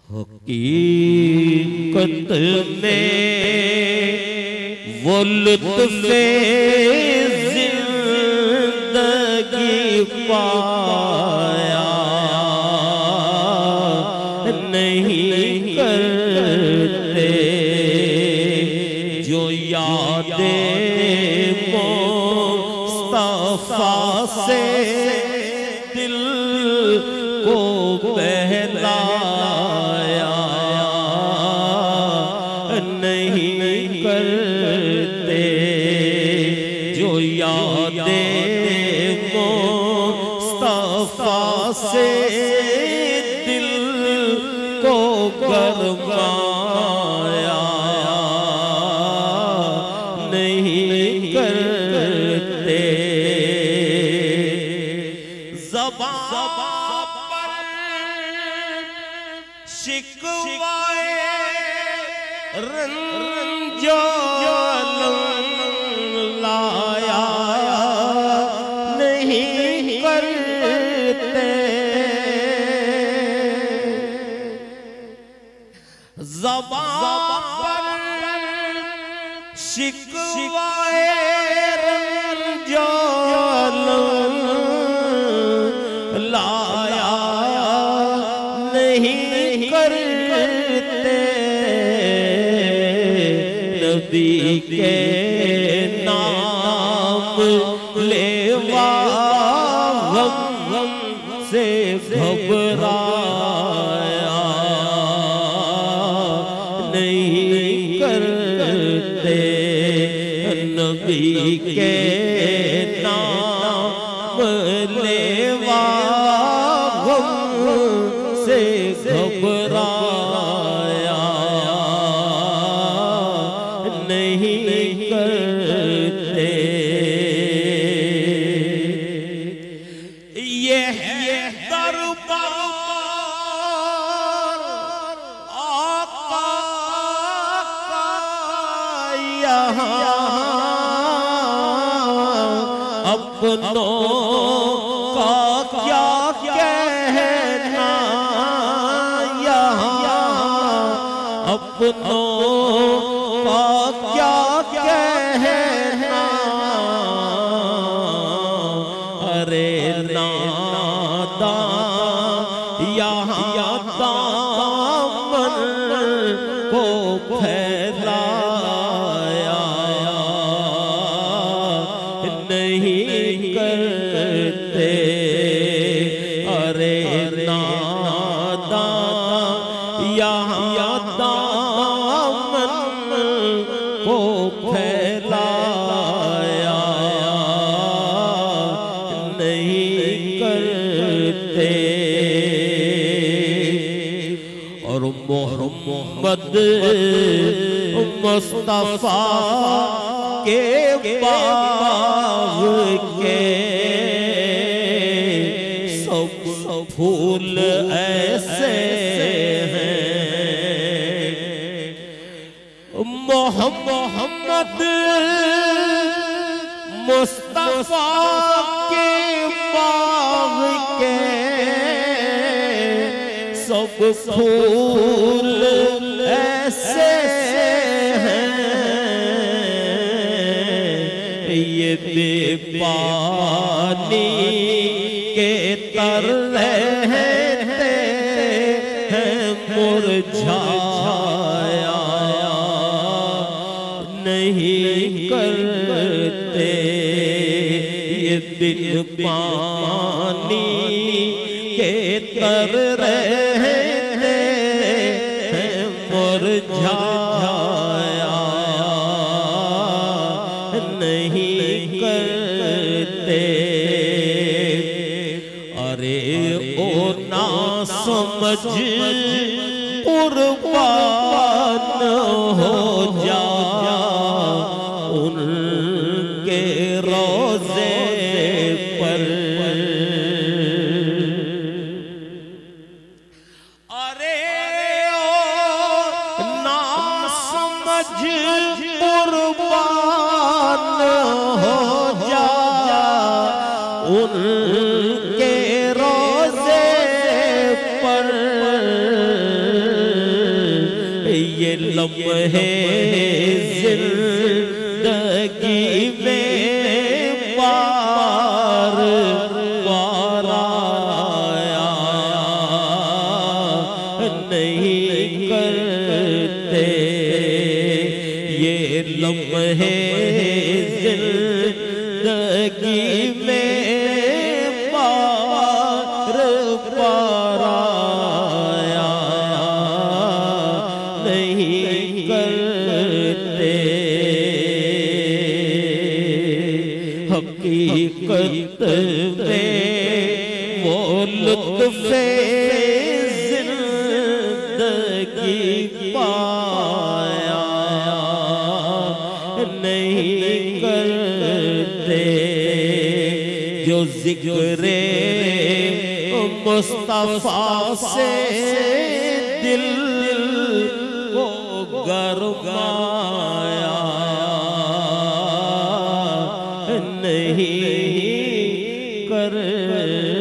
हकीकत में वो लुत्फ़े ज़िंदगी पाया नहीं करते जो यादें मुस्तफ़ा से दिल को बहलाया नहीं करते जो यादें मुस्तफ़ा से दिल को गरमाया नहीं करते। ज़बां पर शिकवाए रंजो लाया नहीं करते। ज़बां पर शिकवाए रंजो लाया नहीं करते। नबी के नाम लेवा गम से घबराया नहीं करते। नबी के नाम लेवा गम से घबराया नहीं करते। ये दरबार आका का यहाँ अपनों का क्या कहना यहाँ अपनों का क्या कहना। अरे नादान यहाँ दामन को फैलाया नहीं करते। अरे नादान यहाँ दामन को फैलाया नहीं करते। और मोहम्मद मुस्तफ़ा के बाग के सब फूल ऐसे हैं। मोहम्मद मुस्तफ़ा के बाग के सब फूल ऐसे हैं। ये बेपानी के तर रहते हैं मुरझाया नहीं करते। ये बिन पानी के तर रहते हैं मुरझाया नहीं करते। अरे ओ ना समझ कुर्बान हो जा उनके रोज़े पर। अरे ओ ना समझ कुर्बान हो जा उनके रोज़े पर। लम्हे जिंदगी में बार बार आया नहीं करते ये लम्हे जिंदगी में बार बार आया नहीं करते हकीकत में वो लुत्फ़े जिंदगी पाया नहीं करते जो ज़िक्रे मुस्तफ़ा से दिल को गरमाया नहीं कर